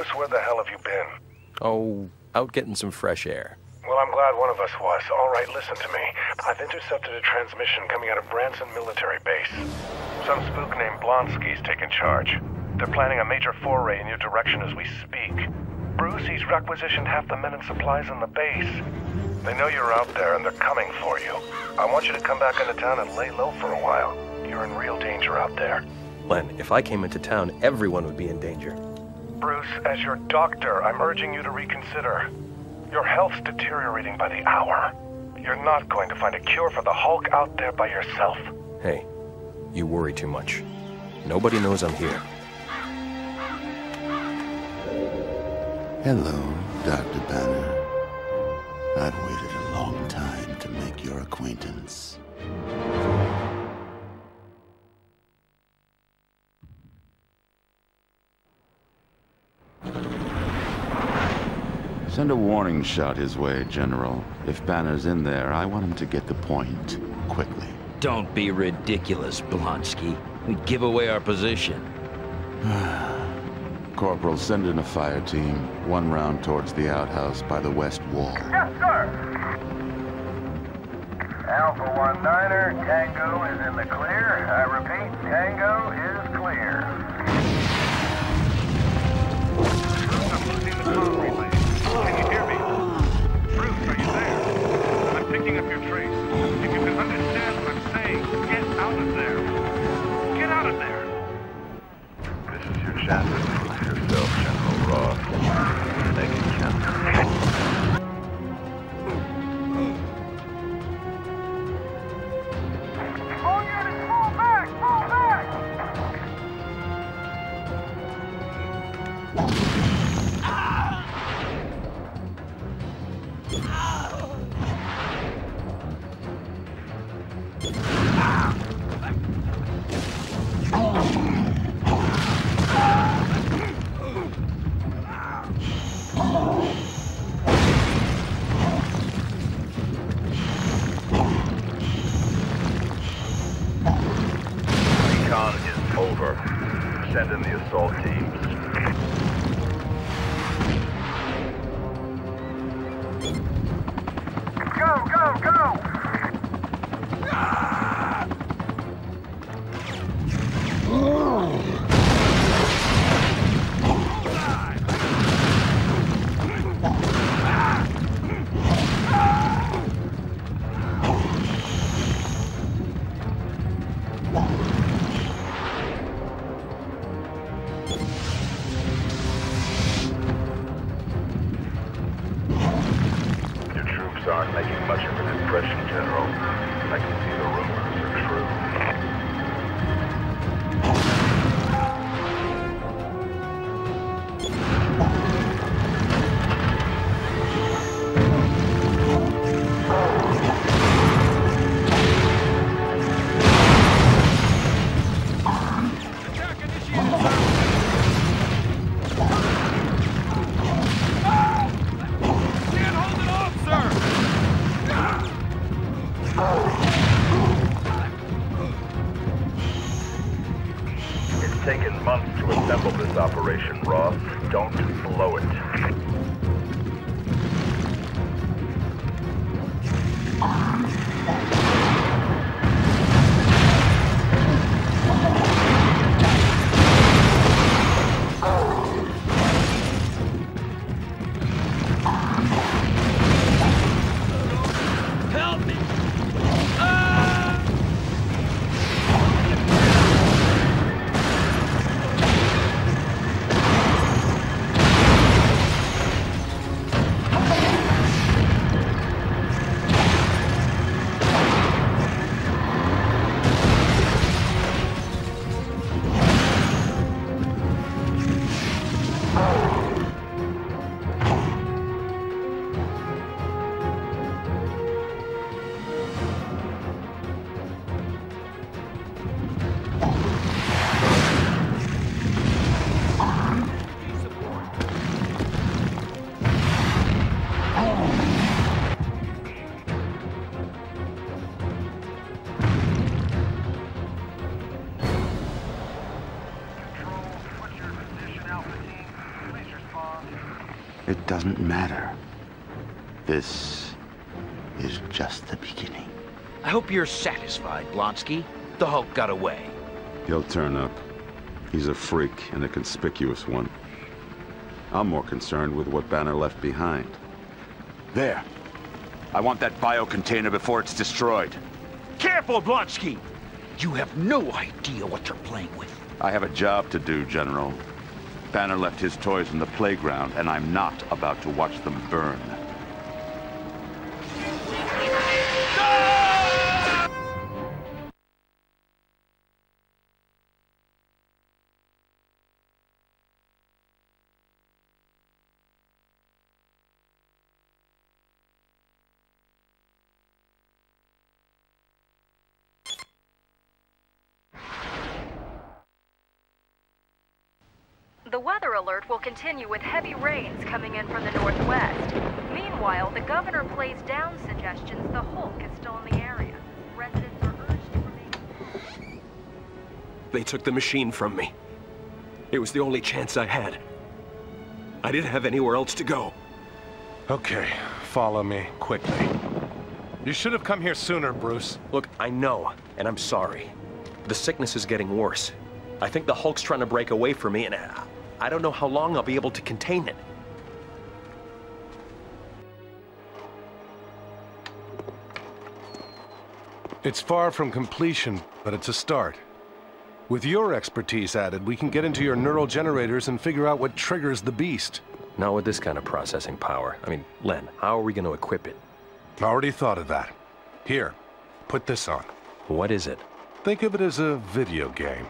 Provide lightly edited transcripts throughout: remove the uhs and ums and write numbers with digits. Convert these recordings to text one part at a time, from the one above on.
Bruce, where the hell have you been? Oh, out getting some fresh air. Well, I'm glad one of us was. All right, listen to me. I've intercepted a transmission coming out of Branson Military Base. Some spook named Blonsky's taking charge. They're planning a major foray in your direction as we speak. Bruce, he's requisitioned half the men and supplies in the base. They know you're out there and they're coming for you. I want you to come back into town and lay low for a while. You're in real danger out there. Len, if I came into town, everyone would be in danger. Bruce, as your doctor, I'm urging you to reconsider. Your health's deteriorating by the hour. You're not going to find a cure for the Hulk out there by yourself. Hey, you worry too much. Nobody knows I'm here. Hello, Dr. Banner. I've waited a long time to make your acquaintance. Send a warning shot his way, General. If Banner's in there, I want him to get the point quickly. Don't be ridiculous, Blonsky. We'd give away our position. Corporal, send in a fire team. 1 round towards the outhouse by the west wall. Yes, sir! Alpha 19er, Tango is in the clear. I repeat, Tango is clear. I'm losing the phone relay. Can you hear me? Bruce, are you there? I'm picking up your trace. If you can understand what I'm saying, get out of there. Get out of there! This is your chance to prove yourself, General Ross. Thank you, General. All units, fall back! Fall back! Recon is over. Send in the assault teams. Go, go, go! Your troops aren't making much of an impression, General. I can see the rumors are true. It's taken months to assemble this operation, Ross. Don't blow it. Help me! It doesn't matter. This is just the beginning. I hope you're satisfied, Blonsky. The Hulk got away. He'll turn up. He's a freak, and a conspicuous one. I'm more concerned with what Banner left behind. There. I want that biocontainer before it's destroyed. Careful, Blonsky! You have no idea what you're playing with. I have a job to do, General. Banner left his toys in the playground, and I'm not about to watch them burn. The weather alert will continue with heavy rains coming in from the northwest. Meanwhile, the governor plays down suggestions the Hulk is still in the area. Residents are urged to remain... They took the machine from me. It was the only chance I had. I didn't have anywhere else to go. Okay, follow me, quickly. You should have come here sooner, Bruce. Look, I know, and I'm sorry. The sickness is getting worse. I think the Hulk's trying to break away from me, and I don't know how long I'll be able to contain it. It's far from completion, but it's a start. With your expertise added, we can get into your neural generators and figure out what triggers the beast. Not with this kind of processing power. I mean, Len, how are we going to equip it? Already thought of that. Here, put this on. What is it? Think of it as a video game.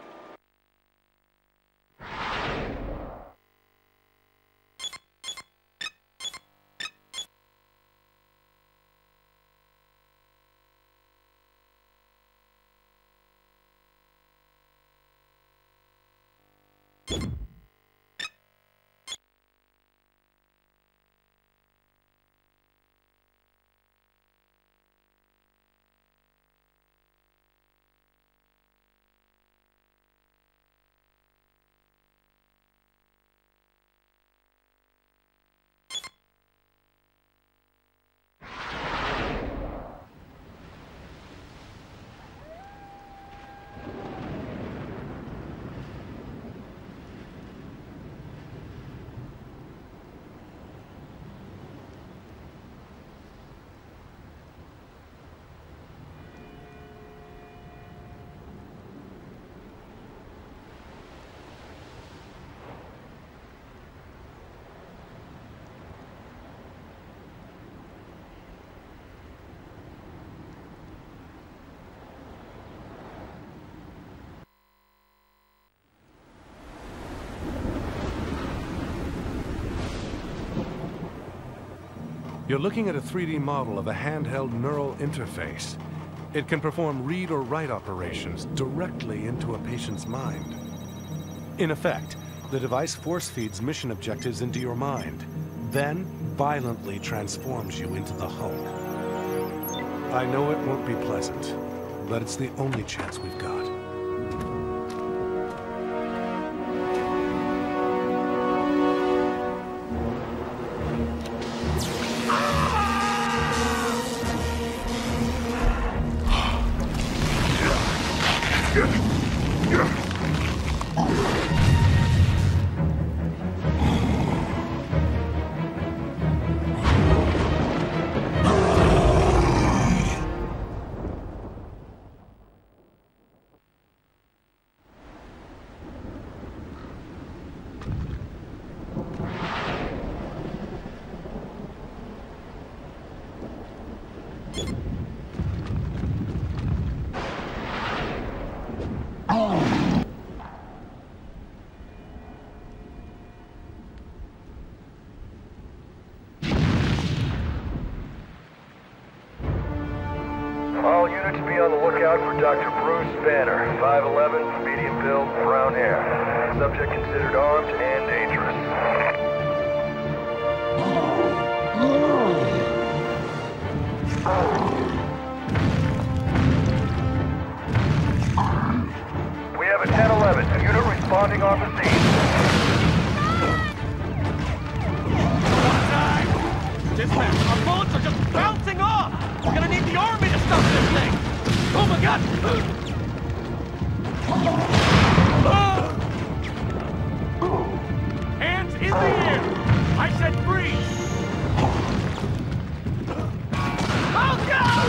You're looking at a 3D model of a handheld neural interface. It can perform read or write operations directly into a patient's mind. In effect, the device force feeds mission objectives into your mind, then violently transforms you into the Hulk. I know it won't be pleasant, but it's the only chance we've got. All units be on the lookout for Dr. Bruce Banner, 5'11", medium build, brown hair. Subject considered armed and dangerous. We have a 10-11, unit responding on the scene. Dispatch, our bullets are just bouncing off! We're gonna need the army to stop this thing! Oh my god! Hands in the air! I said freeze! Oh god!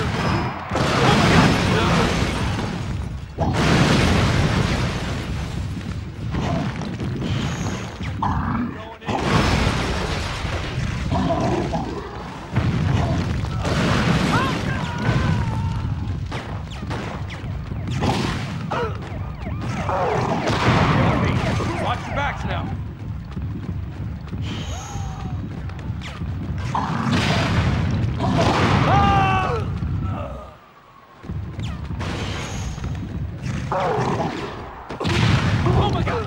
Watch your backs now. Oh my god!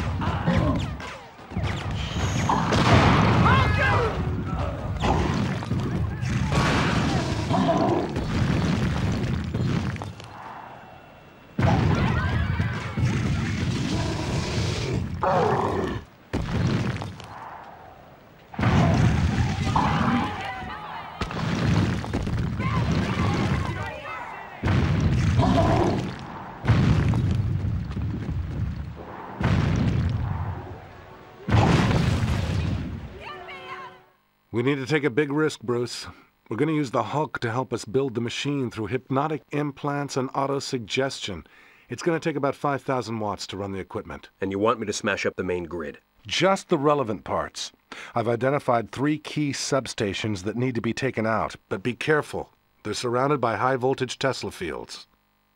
We need to take a big risk, Bruce. We're going to use the Hulk to help us build the machine through hypnotic implants and auto-suggestion. It's going to take about 5,000 watts to run the equipment. And you want me to smash up the main grid? Just the relevant parts. I've identified 3 key substations that need to be taken out, but be careful. They're surrounded by high-voltage Tesla fields.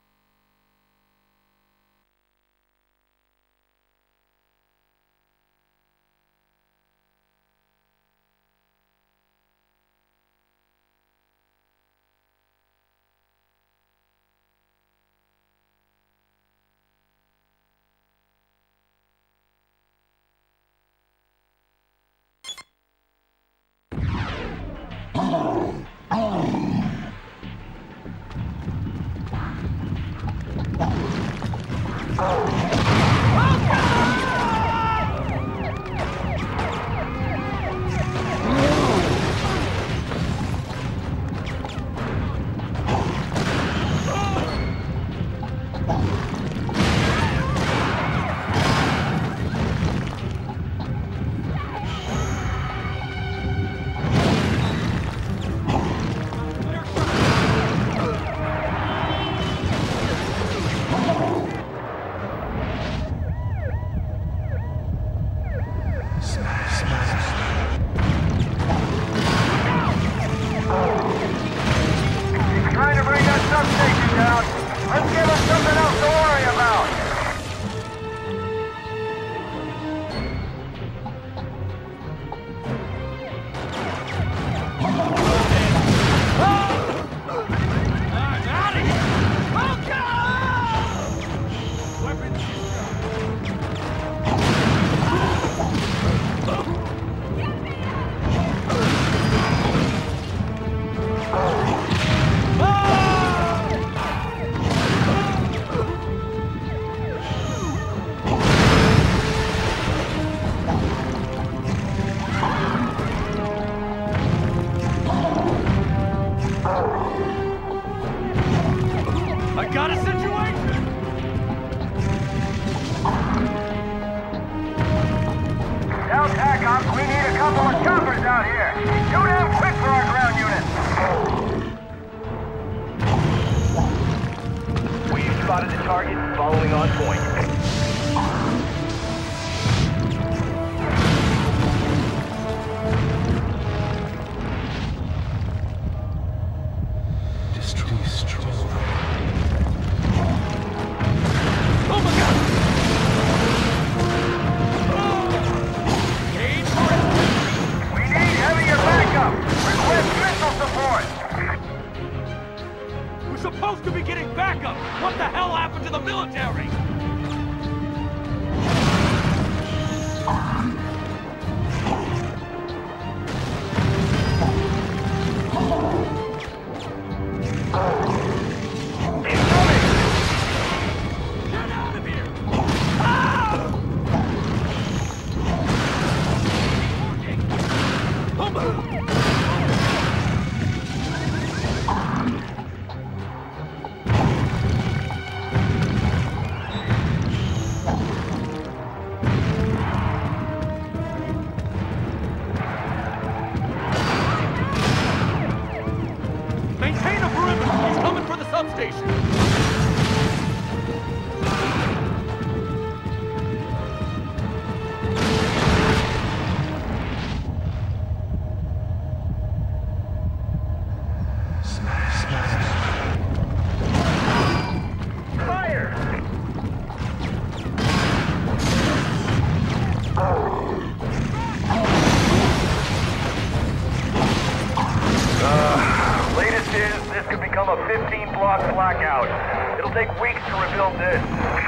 Supposed to be getting backup! What the hell happened to the military? Get out of here! Ah! to rebuild this.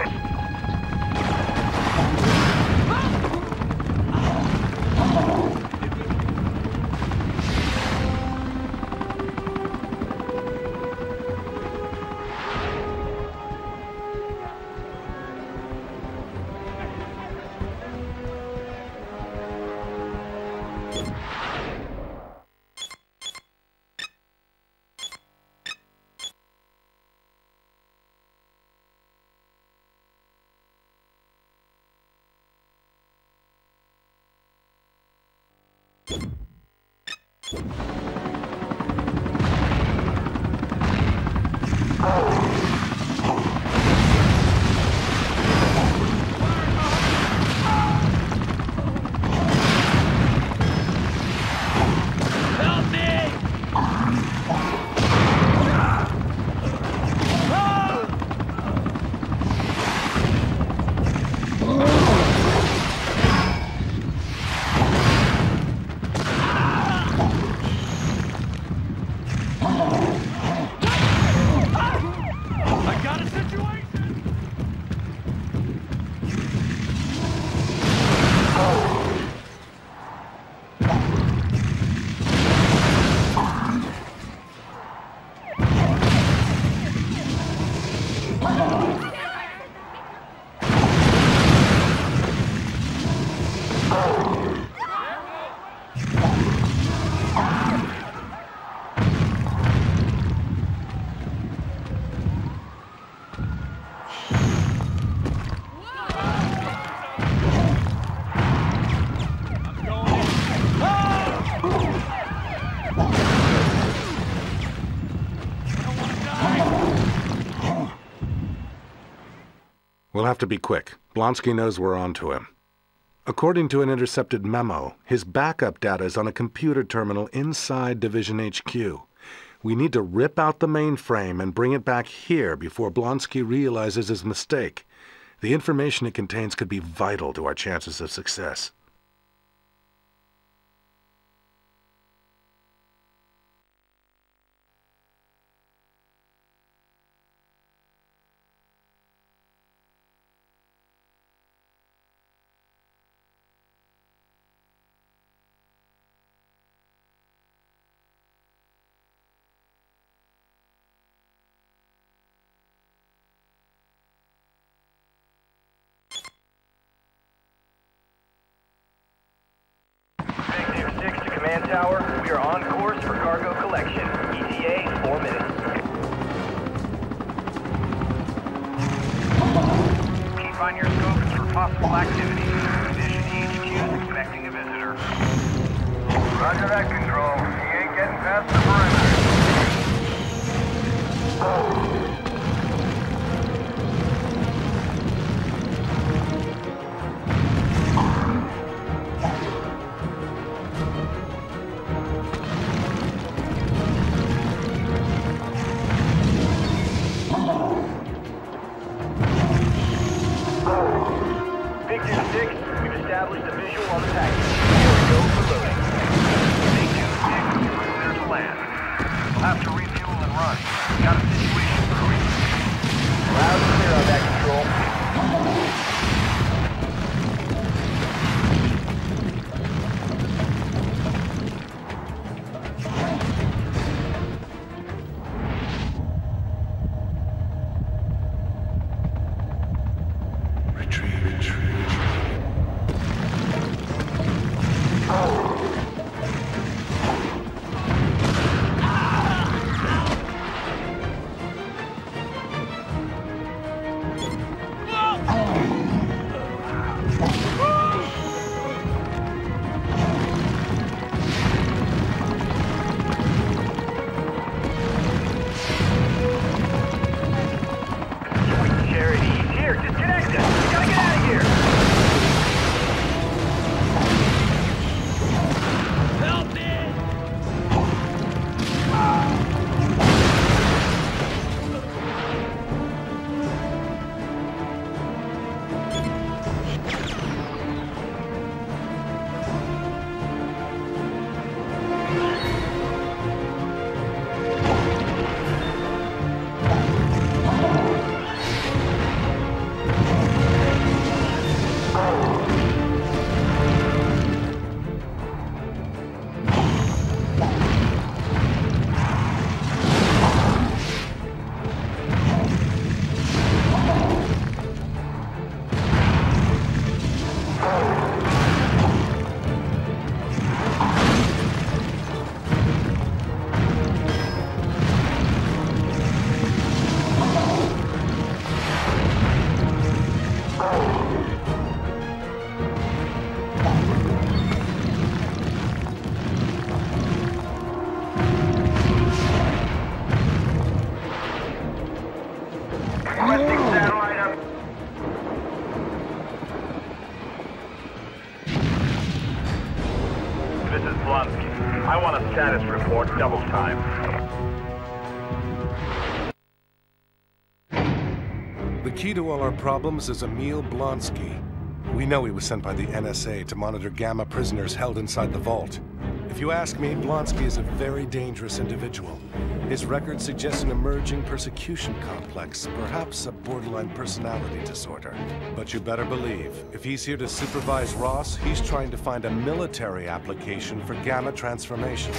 We'll have to be quick. Blonsky knows we're on to him. According to an intercepted memo, his backup data is on a computer terminal inside Division HQ. We need to rip out the mainframe and bring it back here before Blonsky realizes his mistake. The information it contains could be vital to our chances of success. Tower, we are on course for cargo collection. ETA, 4 minutes. Keep on your scopes for possible activity. Condition HQ is expecting a visitor. Roger that, Control. He ain't getting past the perimeter. Established a visual on the package. Here we go for loading. Stay tuned, 6. We're clear to land. We'll have to refuel and run. Got a situation brewing. Loud and clear on that, Control. I want a status report double time. The key to all our problems is Emil Blonsky. We know he was sent by the NSA to monitor Gamma prisoners held inside the vault. If you ask me, Blonsky is a very dangerous individual. His record suggests an emerging persecution complex, perhaps a borderline personality disorder. But you better believe, if he's here to supervise Ross, he's trying to find a military application for Gamma transformation.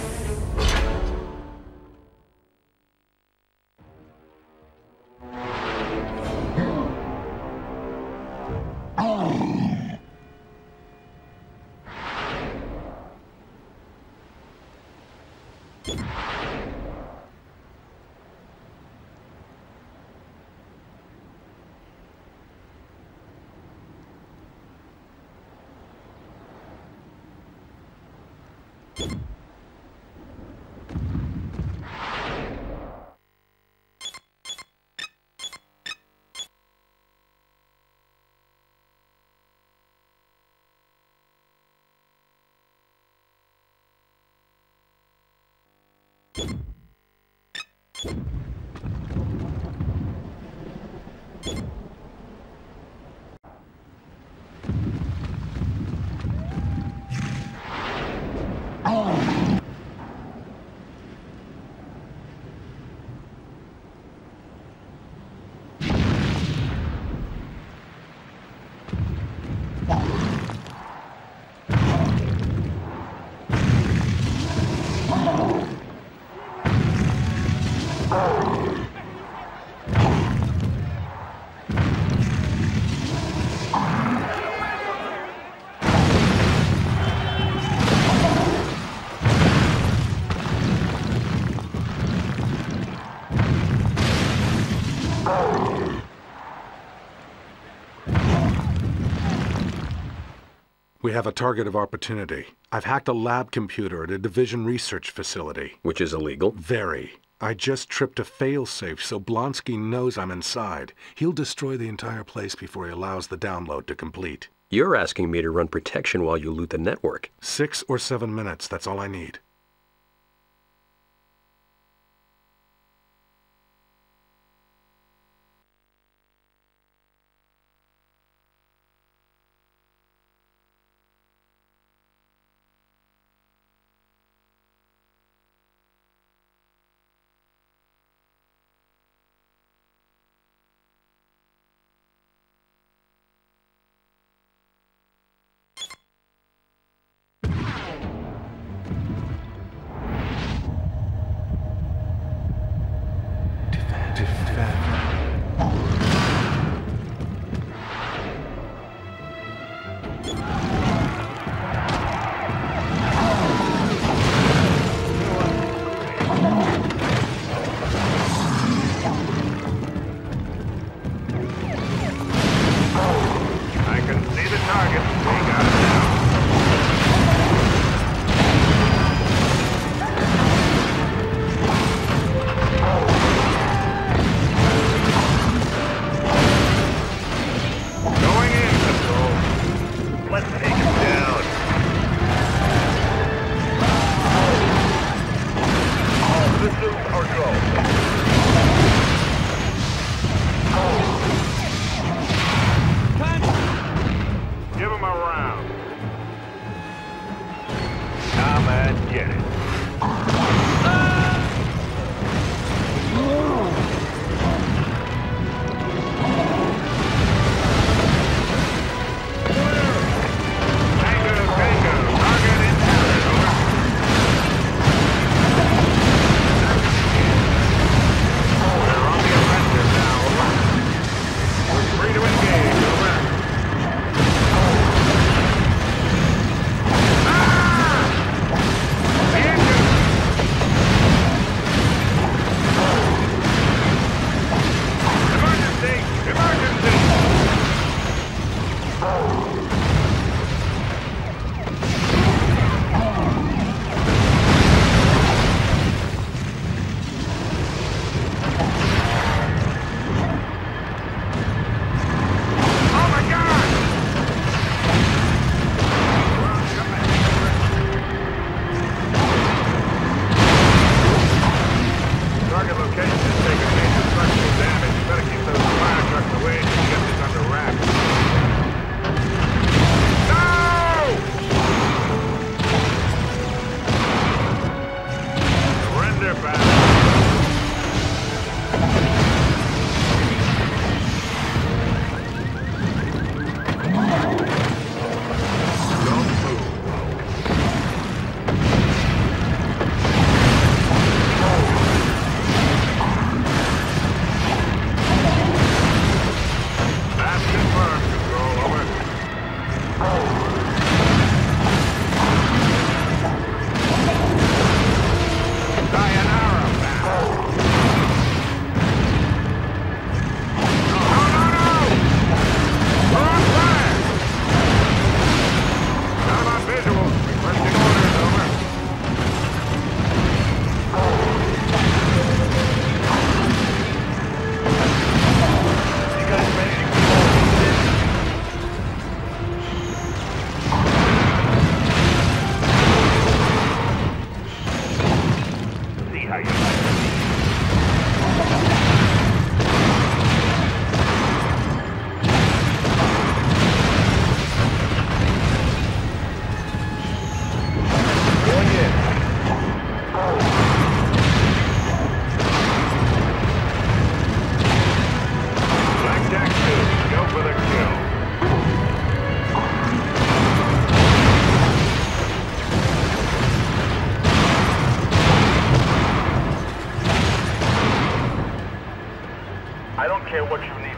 We have a target of opportunity. I've hacked a lab computer at a Division research facility. Which is illegal? Very. I just tripped a failsafe so Blonsky knows I'm inside. He'll destroy the entire place before he allows the download to complete. You're asking me to run protection while you loot the network. 6 or 7 minutes, that's all I need.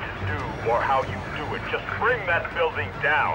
to do or how you do it. Just bring that building down.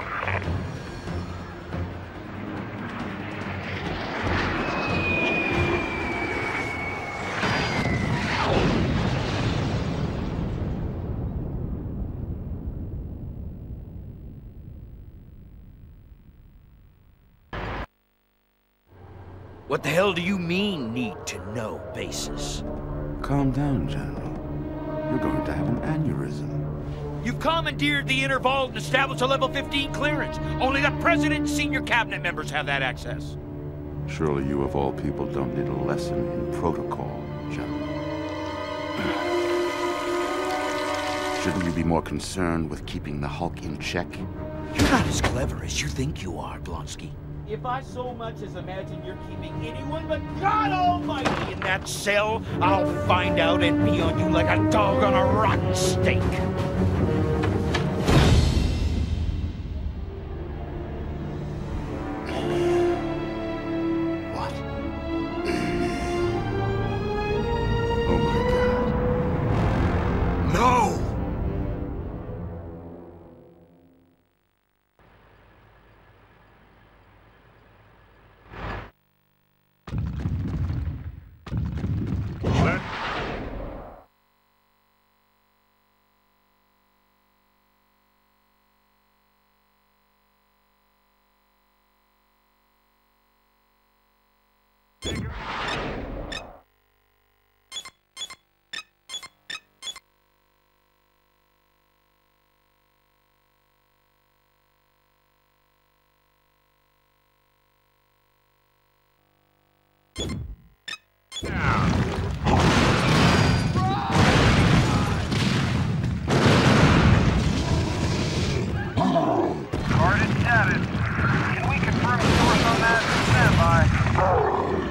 What the hell do you mean, need to know basis? Calm down, General. You're going to have an aneurysm. You've commandeered the Inner Vault and established a level 15 clearance. Only the President and senior cabinet members have that access. Surely you of all people don't need a lesson in protocol, General. Shouldn't you be more concerned with keeping the Hulk in check? You're not as clever as you think you are, Blonsky. If I so much as imagine you're keeping anyone but God Almighty in that cell, I'll find out and be on you like a dog on a rotten steak. What? Oh my God. No! Guarded status. Can we confirm source on that? Stand by.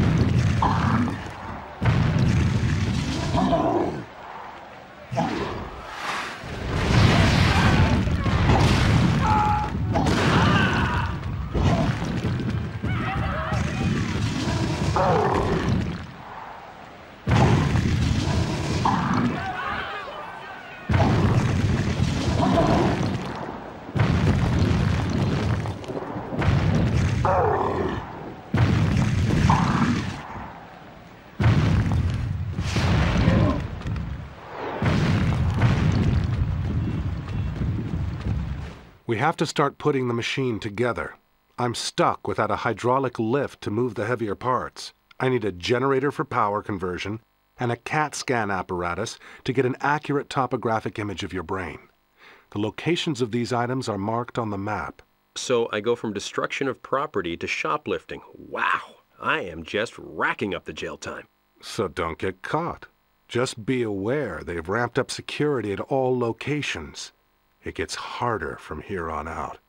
We have to start putting the machine together. I'm stuck without a hydraulic lift to move the heavier parts. I need a generator for power conversion and a CAT scan apparatus to get an accurate topographic image of your brain. The locations of these items are marked on the map. So I go from destruction of property to shoplifting. Wow, I am just racking up the jail time. So don't get caught. Just be aware they've ramped up security at all locations. It gets harder from here on out.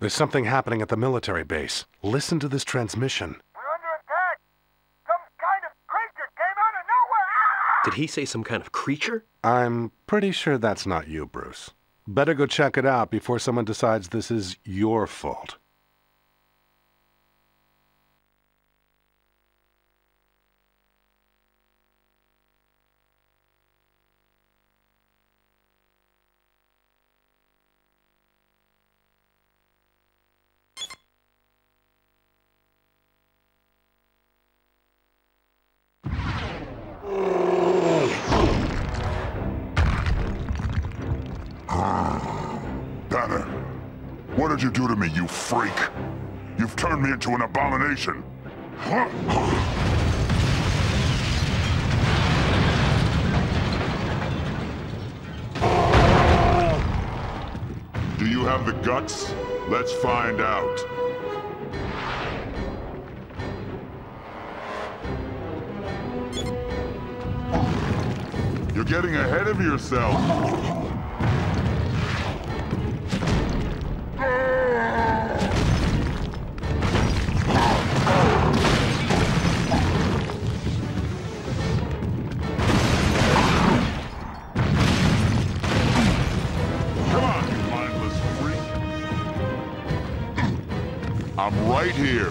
There's something happening at the military base. Listen to this transmission. We're under attack! Some kind of creature came out of nowhere! Ah! Did he say some kind of creature? I'm pretty sure that's not you, Bruce. Better go check it out before someone decides this is your fault. Banner, what did you do to me, you freak? You've turned me into an abomination. Do you have the guts? Let's find out. You're getting ahead of yourself. I'm right here.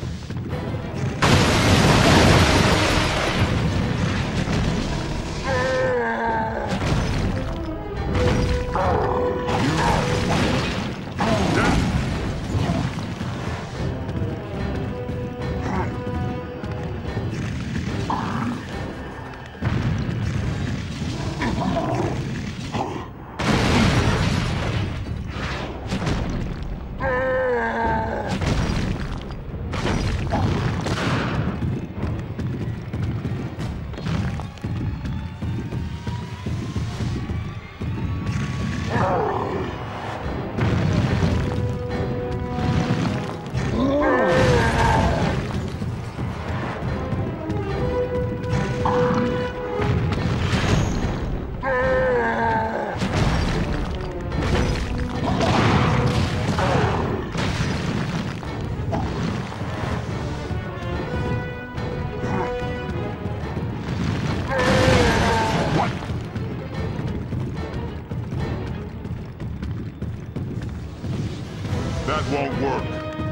That won't work.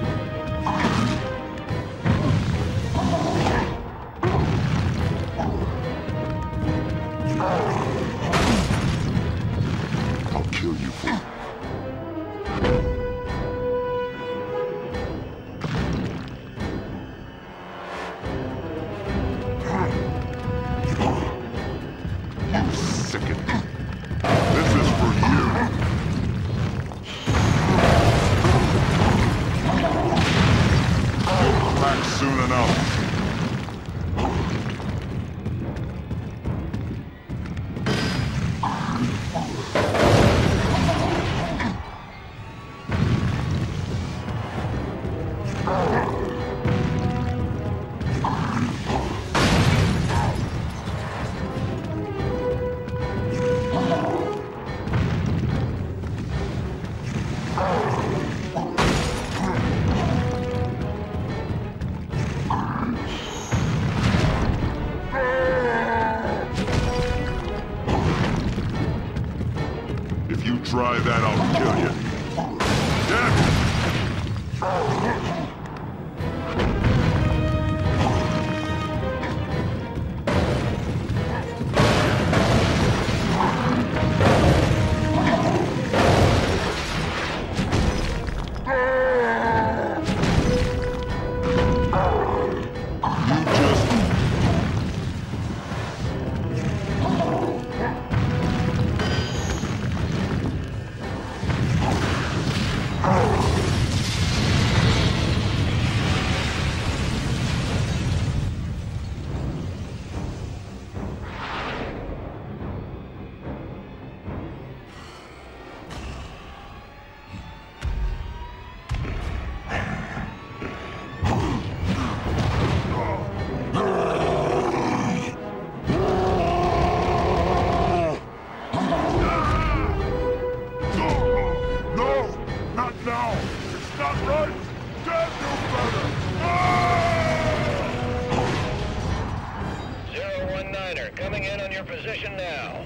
I'll kill you for it. You sicken. This is for you. Back soon enough. If you try that, I'll kill you. Niner, coming in on your position now.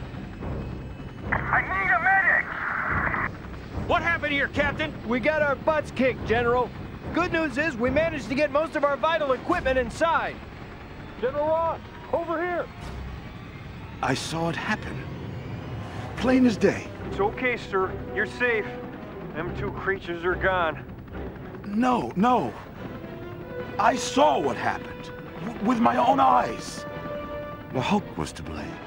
I need a medic! What happened here, Captain? We got our butts kicked, General. Good news is we managed to get most of our vital equipment inside. General Ross, over here. I saw it happen. Plain as day. It's okay, sir. You're safe. Them two creatures are gone. No. I saw what happened. With my own eyes. The Hulk was to blame.